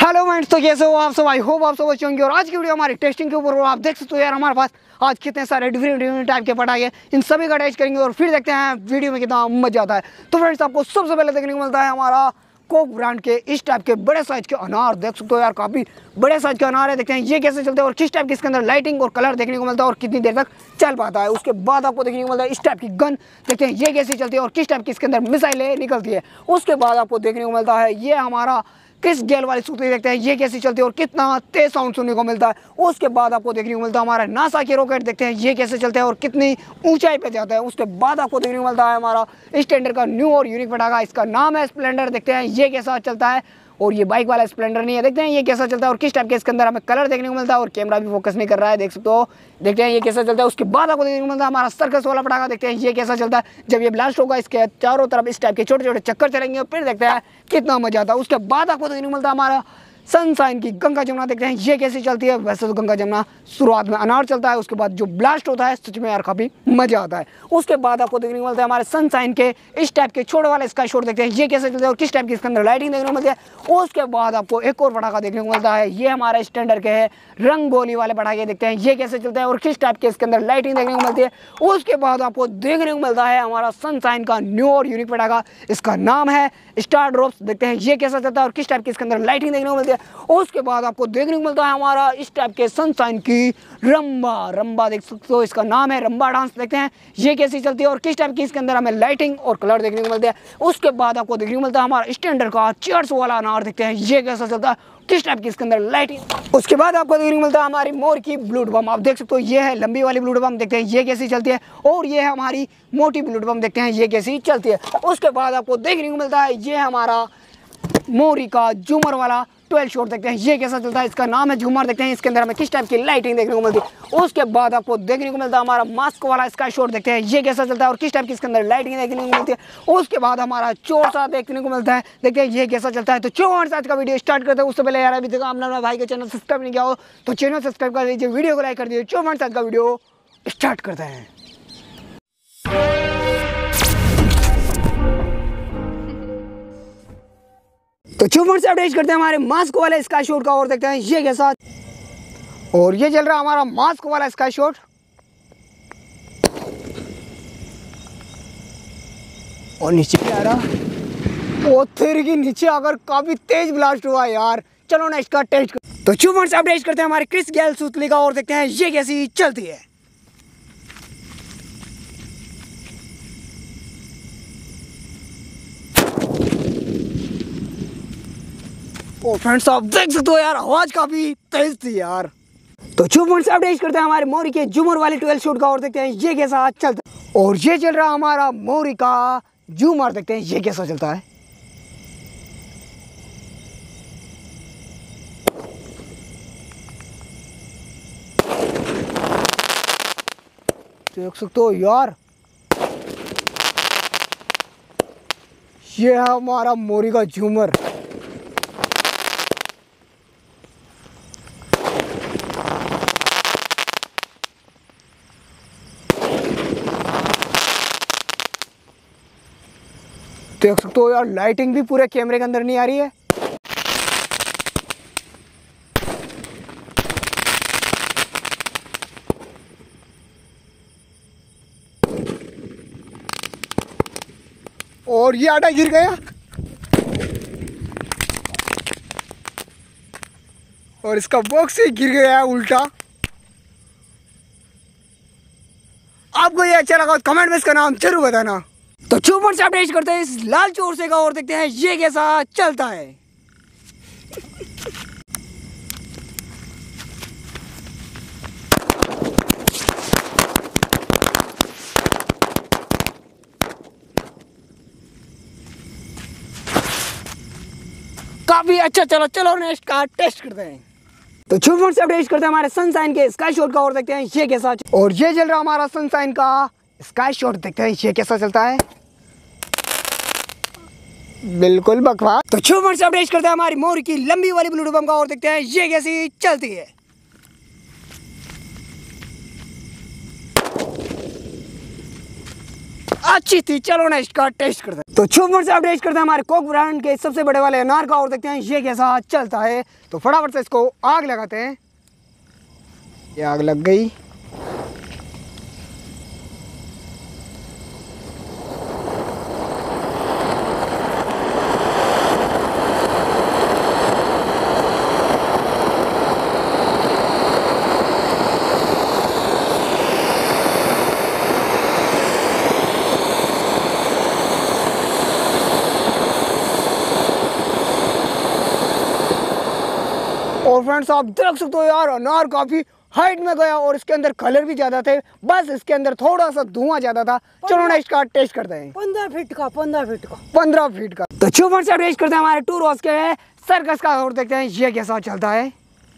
Hello friends, तो कैसे हो आप सब। आई होप आप सब अच्छे होंगे। और आज की वीडियो हमारी टेस्टिंग के ऊपर और आप देख सकते हो यार हमारे पास आज कितने सारे डिफरेंट टाइप के पटाखे, इन सभी का टेस्ट करेंगे और फिर देखते हैं वीडियो में कितना मजा आता है। तो फ्रेंड्स, आपको सबसे पहले देखने को मिलता है हमारा कोक ब्रांड के इस टाइप के बड़े साइज के अनार। देख सकते हो यार काफी बड़े साइज के अनार है। देखते हैं ये कैसे चलते हैं और किस टाइप के इसके अंदर लाइटिंग और कलर देखने को मिलता है और कितनी देर तक चल पाता है। उसके बाद आपको देखने को मिलता है इस टाइप की गन। देखते हैं ये कैसी चलती है और किस टाइप की इसके अंदर मिसाइलें निकलती है। उसके बाद आपको देखने को मिलता है ये हमारा किस गेल वाली सूतली। देखते हैं ये कैसी चलती है और कितना तेज साउंड सुनने को मिलता है। उसके बाद आपको देखने को मिलता है हमारा नासा के रॉकेट। देखते हैं ये कैसे चलते हैं और कितनी ऊंचाई पे जाता है। उसके बाद आपको देखने को मिलता है हमारा स्टैंडर्ड का न्यू और यूनिक पटाखा, इसका नाम है स्प्लेंडर। देखते हैं ये कैसा चलता है और ये बाइक वाला स्प्लेंडर नहीं है। देखते हैं ये कैसा चलता है और किस टाइप के इसके अंदर हमें कलर देखने को मिलता है और कैमरा भी फोकस नहीं कर रहा है, देख सकते हो। देखते हैं ये कैसा चलता है। उसके बाद आपको देखने को मिलता है हमारा सर्कस वाला पटाखा। देखते हैं ये कैसा चलता है। जब ये ब्लास्ट होगा इसके चारों तरफ इस टाइप के छोटे छोटे चक्कर चलेंगे और फिर देखते हैं कितना मजा आता है। उसके बाद आपको देखने को मिलता है हमारा सनशाइन की गंगा जमुना। देखते हैं ये कैसी चलती है। वैसे तो गंगा जमुना शुरुआत में अनार चलता है, उसके बाद जो ब्लास्ट होता है सच में यार काफी मजा आता है। उसके बाद आपको देखने को मिलता है हमारे सनशाइन के इस टाइप के छोटे वाले स्काई शॉट। देखते हैं ये कैसे चलते हैं और किस टाइप की इसके अंदर लाइटिंग देखने को मिलती है। उसके बाद आपको एक और पटाखा देखने को मिलता है, ये हमारा स्टैंडर्ड के है रंगोली वाले पटाखे। देखते हैं ये कैसे चलते हैं और किस टाइप के इसके अंदर लाइटिंग देखने को मिलती है। उसके बाद आपको देखने को मिलता है हमारा सनशाइन का न्यू और यूनिक पटाखा, इसका नाम है स्टार ड्रॉप्स। देखते हैं ये कैसा चलता है और किस टाइप की इसके अंदर लाइटिंग देखने को मिलती है। उसके बाद आपको देखने को मिलता है हमारा इस टाइप के सनशाइन की रंबा। देख सकते हो इसका नाम है रंबा डांस। देखते हैं ये कैसी चलती है और किस टाइप की इसके अंदर हमें लाइटिंग और कलर देखने को मिलते हैं। उसके बाद आपको देखने को मिलता है हमारा स्टैंडर्ड का चेयर्स वाला अनार। देखते हैं ये कैसा चलता है, किस टाइप की इसके अंदर लाइटिंग। उसके बाद आपको देखने को मिलता है हमारी मोर की ब्लूट बम। आप देख सकते हो ये है लंबी वाली ब्लूट बम। देखते हैं ये कैसी चलती है और ये है हमारी मोटी ब्लूट बम। देखते हैं ये कैसी चलती है। उसके बाद आपको देखने को मिलता है ये हमारा मोरी का झूमर वाला 12 शॉट। देखते हैं ये कैसा चलता है, इसका नाम है झूमर। देखते हैं इसके अंदर हमें किस टाइप की लाइटिंग देखने को मिलती है। उसके बाद आपको देखने को मिलता है हमारा मास्क वाला स्काई शॉट। देखते हैं ये कैसा चलता है और किस टाइप की इसके अंदर लाइटिंग देखने को मिलती है। उसके बाद हमारा चोर साथ देखने को मिलता है। देखते हैं ये कैसा चलता है। तो चलो हमारे साथ का वीडियो स्टार्ट करते हैं। उससे पहले यार अभी तक आपने अपना भाई का चैनल सब्सक्राइब नहीं किया हो तो चैनल सब्सक्राइब कर दीजिए, वीडियो को लाइक कर दीजिए। चलो हमारे साथ का वीडियो स्टार्ट करते हैं। तो चुपन से अपडेट करते हैं हमारे मास्क वाले स्काई शॉट का और देखते हैं ये कैसा। और ये चल रहा हमारा मास्क वाला स्काई शॉट। और नीचे आ रहा और फिर की नीचे आकर काफी तेज ब्लास्ट हुआ यार। चलो ना इसका टेस्ट कर। तो चुपन से अपडेट करते हैं हमारे क्रिस गैल सूतली का और देखते हैं ये कैसी चलती है। ओ फ्रेंड्स, आप देख सकते हो यार आवाज काफी तेज थी यार। तो चुपन से अपडेट करते हैं हमारे मोरी के झूमर वाले 12 शॉट का और देखते हैं ये कैसा चलता है। और ये चल रहा हमारा मोरी का झूमर। देखते हैं ये कैसा चलता है। देख सकते हो यार ये है हमारा मोरी का झूमर। देख सकते हो यार लाइटिंग भी पूरे कैमरे के अंदर नहीं आ रही है। और ये आटा गिर गया और इसका बॉक्स ही गिर गया उल्टा। आपको ये अच्छा लगा तो कमेंट में इसका नाम जरूर बताना। तो चुपन से अपडेट करते हैं इस लाल चोर से का और देखते हैं ये कैसा चलता है। काफी अच्छा। चलो नेक्स्ट का टेस्ट करते हैं। तो चुपन से अपडेट करते हैं हमारे सनशाइन के स्काई शॉट का और देखते हैं ये कैसा। और ये चल रहा हमारा सनशाइन का स्काई शॉट। देखते हैं ये कैसा चलता है। बिल्कुल बकवास। तो चुपन से अपडेट करते हैं हमारी मोर की लंबी वाली ब्लूटूथ बम का और देखते हैं ये कैसी चलती है। अच्छी थी। चलो ना इसका टेस्ट करते हैं। तो छुपमट से आप टेस्ट करते हैं हमारे कोक ब्रांड के सबसे बड़े वाले अनार का और देखते हैं ये कैसा चलता है। तो फटाफट से इसको आग लगाते हैं। ये आग लग गई। और फ्रेंड्स आप देख सकते हो यार अनार काफी हाइट में गया और इसके अंदर कलर भी ज्यादा थे, बस इसके अंदर थोड़ा सा धुआं ज्यादा था। चलो ना इसका टेस्ट करते हैं। 15 फीट का 15 फीट का 15 फीट का। तो छुपमट से टेस्ट करते हैं हमारे टू रोज के सर्कस का और देखते हैं ये कैसा चलता है।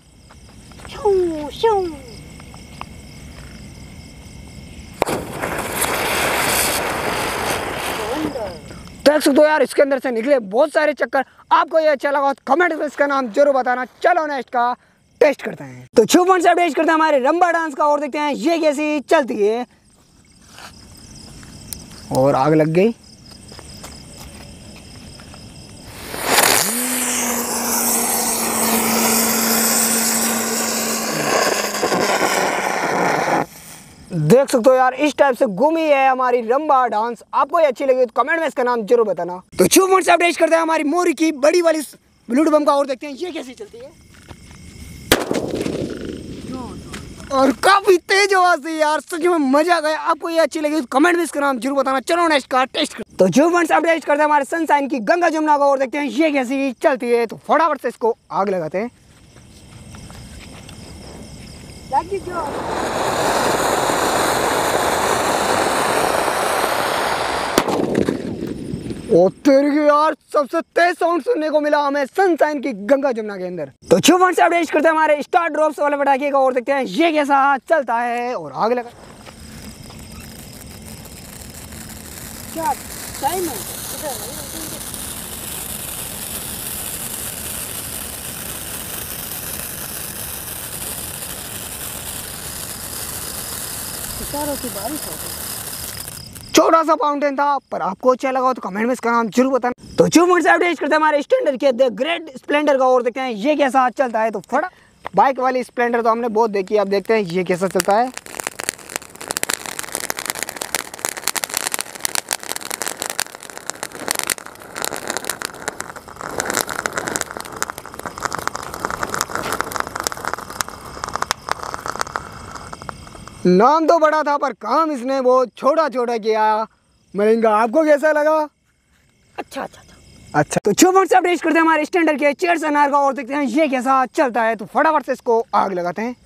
देख सकते हो यार इसके अंदर से निकले बहुत सारे चक्कर। आपको ये अच्छा लगा तो कमेंट में इसका नाम जरूर बताना। चलो ना इसका टेस्ट करते हैं। तो छुपमट से टेस्ट करते हैं हमारे रंबा डांस का और देखते हैं ये कैसी चलती है। और आग लग गई। देख सकते हो यार इस टाइप से घूमी है हमारी रंबा डांस। आपको ये अच्छी लगी तो कमेंट में इसका नाम जरूर बताना। तो छुपमट से टेस्ट करते हैं हमारी मोरी की बड़ी वाली ब्लूटूथ बम का और देखते हैं ये कैसी चलती है। और काफी तेज आवाज थी यार, सच में मजा आ गया। आपको ये अच्छी लगी तो कमेंट में इसका नाम जरूर बताना। चलो नेक्स्ट का टेस्ट कर। तो छुपमट से टेस्ट करते हैं हमारे सनशाइन की गंगा जमुना का और देखते हैं ये कैसी चलती है। तो फटाफट से इसको आग लगाते हैं। ओ तेरी यार सबसे तेज साउंड सुनने को मिला हमें सनशाइन की गंगा जमुना के अंदर। तो छुपमट से टेस्ट करते हैं हमारे स्टार ड्रॉप्स वाले पटाखे का और देखते हैं ये कैसा चलता है। और आग लगा क्या टाइम है? सितारों की बारिश होती है। छोटा सा फाउंटेन था, पर आपको अच्छा लगा तो कमेंट में इसका नाम जरूर बताना। तो छुपमट से टेस्ट करते हैं हमारे स्टैंडर्ड के द ग्रेट स्प्लेंडर का और देखते हैं ये कैसा चलता है। तो फटा बाइक वाली स्प्लेंडर तो हमने बहुत देखी, अब देखते हैं ये कैसा चलता है। नाम तो बड़ा था पर काम इसने बहुत छोटा छोटा किया। मलिंगा आपको कैसा लगा? अच्छा। तो छुपमट से टेस्ट करते हैं हमारे स्टैंडर्ड के चेयर्स अनार का और देखते हैं ये कैसा चलता है। तो फटाफट से इसको आग लगाते हैं।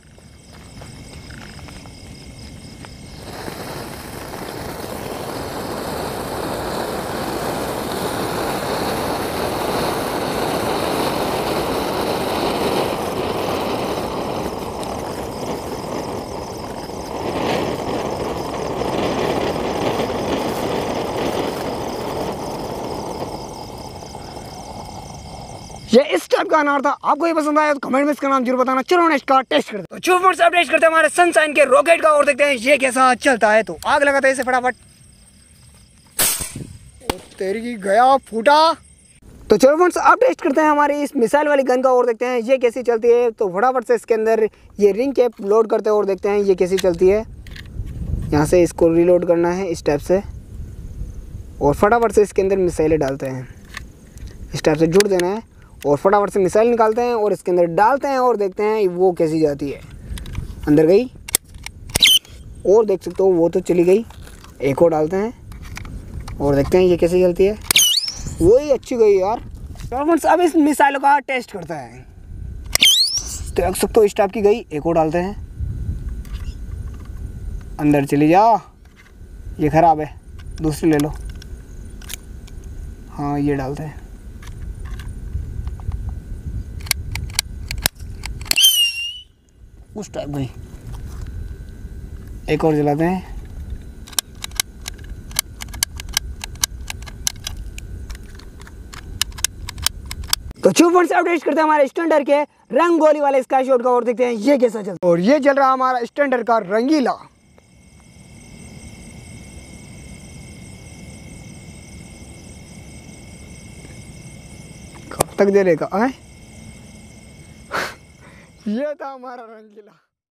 ये इस टाइप का अनार था। आपको ये पसंद आया तो कमेंट में इसका नाम जरूर बताना। चलो नेक्स्ट का टेस्ट करते हैं। तो छुपमट से टेस्ट करते हैं हमारे सनशाइन के रॉकेट का और देखते हैं ये कैसा चलता है। तो आग लगाते हैं इसे फटाफट। तेरी की गया फूटा। तो चलो फ्रेंड्स आप टेस्ट करते हैं हमारी इस मिसाइल वाली गन का और देखते हैं ये कैसी चलती है। तो फटाफट से इसके अंदर ये रिंग कैप लोड करते हैं और देखते हैं ये कैसी चलती है। यहाँ से इसको रीलोड करना है इस टाइप से और फटाफट से इसके अंदर मिसाइलें डालते हैं। इस टाइप से जुड़ देना है और फटाफट से मिसाइल निकालते हैं और इसके अंदर डालते हैं और देखते हैं वो कैसी जाती है। अंदर गई और देख सकते हो वो तो चली गई। एक और डालते हैं और देखते हैं ये कैसी चलती है। वही अच्छी गई यार। फ्रेंड्स अब इस मिसाइल का टेस्ट करता है। देख सकते हो इस टाइप की गई। एक और डालते हैं। अंदर चली जा। ये ख़राब है, दूसरी ले लो। हाँ ये डालते हैं। उस टाइप गई। एक और जलाते हैं। तो छुपमट से टेस्ट करते हैं हमारे स्टैंडर्ड के रंगोली वाले स्काई शॉट का और देखते हैं ये कैसा चलता है। और ये चल रहा है हमारा स्टैंडर्ड का रंगीला। तक दे लेगा आए। ये था हमारा रंगीला।